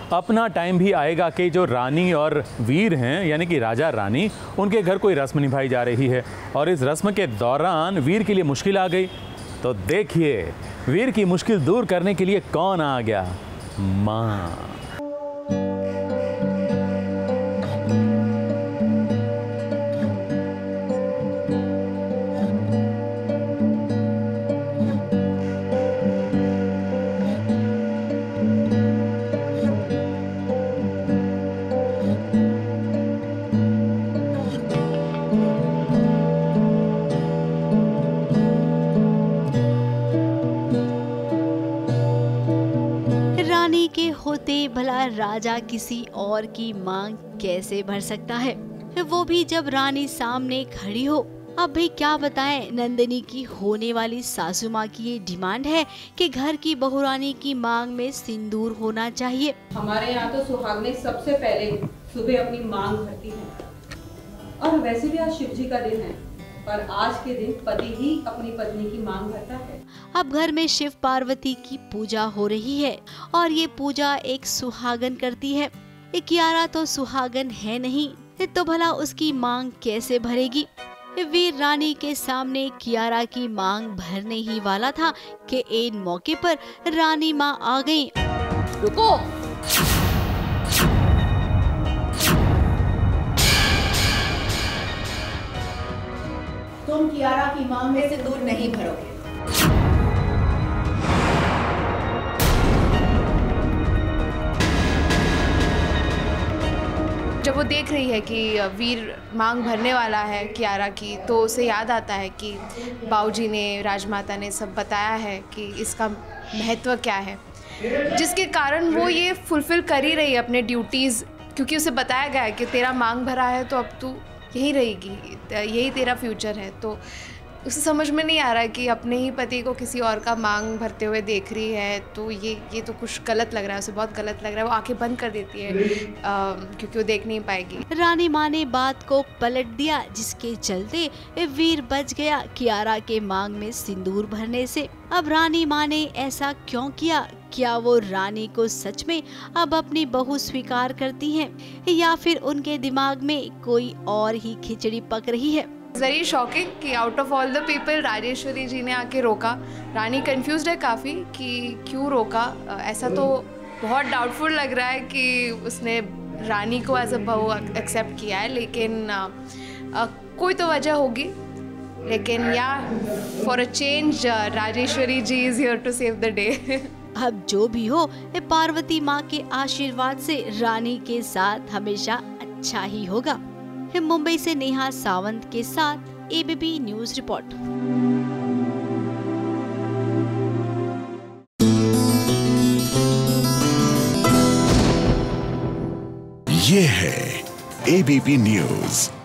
अपना टाइम भी आएगा कि जो रानी और वीर हैं यानी कि राजा रानी, उनके घर कोई रस्म निभाई जा रही है और इस रस्म के दौरान वीर के लिए मुश्किल आ गई। तो देखिए वीर की मुश्किल दूर करने के लिए कौन आ गया, माँ। रानी के होते भला राजा किसी और की मांग कैसे भर सकता है, वो भी जब रानी सामने खड़ी हो। अब भी क्या बताएं, नंदिनी की होने वाली सासू माँ की ये डिमांड है कि घर की बहुरानी की मांग में सिंदूर होना चाहिए। हमारे यहाँ तो सुहागनें सबसे पहले सुबह अपनी मांग भरती है और वैसे भी आज शिव जी का दिन है, पर आज के दिन पति ही अपनी पत्नी की मांग भरता है। अब घर में शिव पार्वती की पूजा हो रही है और ये पूजा एक सुहागन करती है। कियारा तो सुहागन है नहीं, तो भला उसकी मांग कैसे भरेगी। वीर रानी के सामने कियारा की मांग भरने ही वाला था कि इन मौके पर रानी माँ आ गयी। रुको, तुम कियारा की मांग में से दूर नहीं भरोगे। जब वो देख रही है कि वीर मांग भरने वाला है कियारा की, तो उसे याद आता है कि बाऊजी ने, राजमाता ने सब बताया है कि इसका महत्व क्या है, जिसके कारण वो ये फुलफिल कर ही रही है अपने ड्यूटीज़, क्योंकि उसे बताया गया है कि तेरा मांग भरा है तो अब तू यहीं रहेगी, यही तेरा फ्यूचर है। तो उसे समझ में नहीं आ रहा है कि अपने ही पति को किसी और का मांग भरते हुए देख रही है, तो ये तो कुछ गलत लग रहा है, उसे बहुत गलत लग रहा है। वो आंखें बंद कर देती है क्योंकि वो देख नहीं पाएगी। रानी माँ ने बात को पलट दिया, जिसके चलते वीर बच गया कियारा के मांग में सिंदूर भरने से। अब रानी माँ ने ऐसा क्यों किया? क्या वो रानी को सच में अब अपनी बहू स्वीकार करती हैं, या फिर उनके दिमाग में कोई और ही खिचड़ी पक रही है? वेरी शॉकिंग कि out of all the people Rajeshwari ji ने आके रोका। रानी कंफ्यूज्ड है काफ़ी कि क्यों रोका। ऐसा तो बहुत डाउटफुल लग रहा है कि उसने रानी को एज अ बहू एक्सेप्ट किया है, लेकिन कोई तो वजह होगी। लेकिन या for a change Rajeshwari ji is here to save the day. अब जो भी हो, पार्वती माँ के आशीर्वाद से रानी के साथ हमेशा अच्छा ही होगा। मुंबई से नेहा सावंत के साथ एबीपी न्यूज रिपोर्ट। ये है एबीपी न्यूज।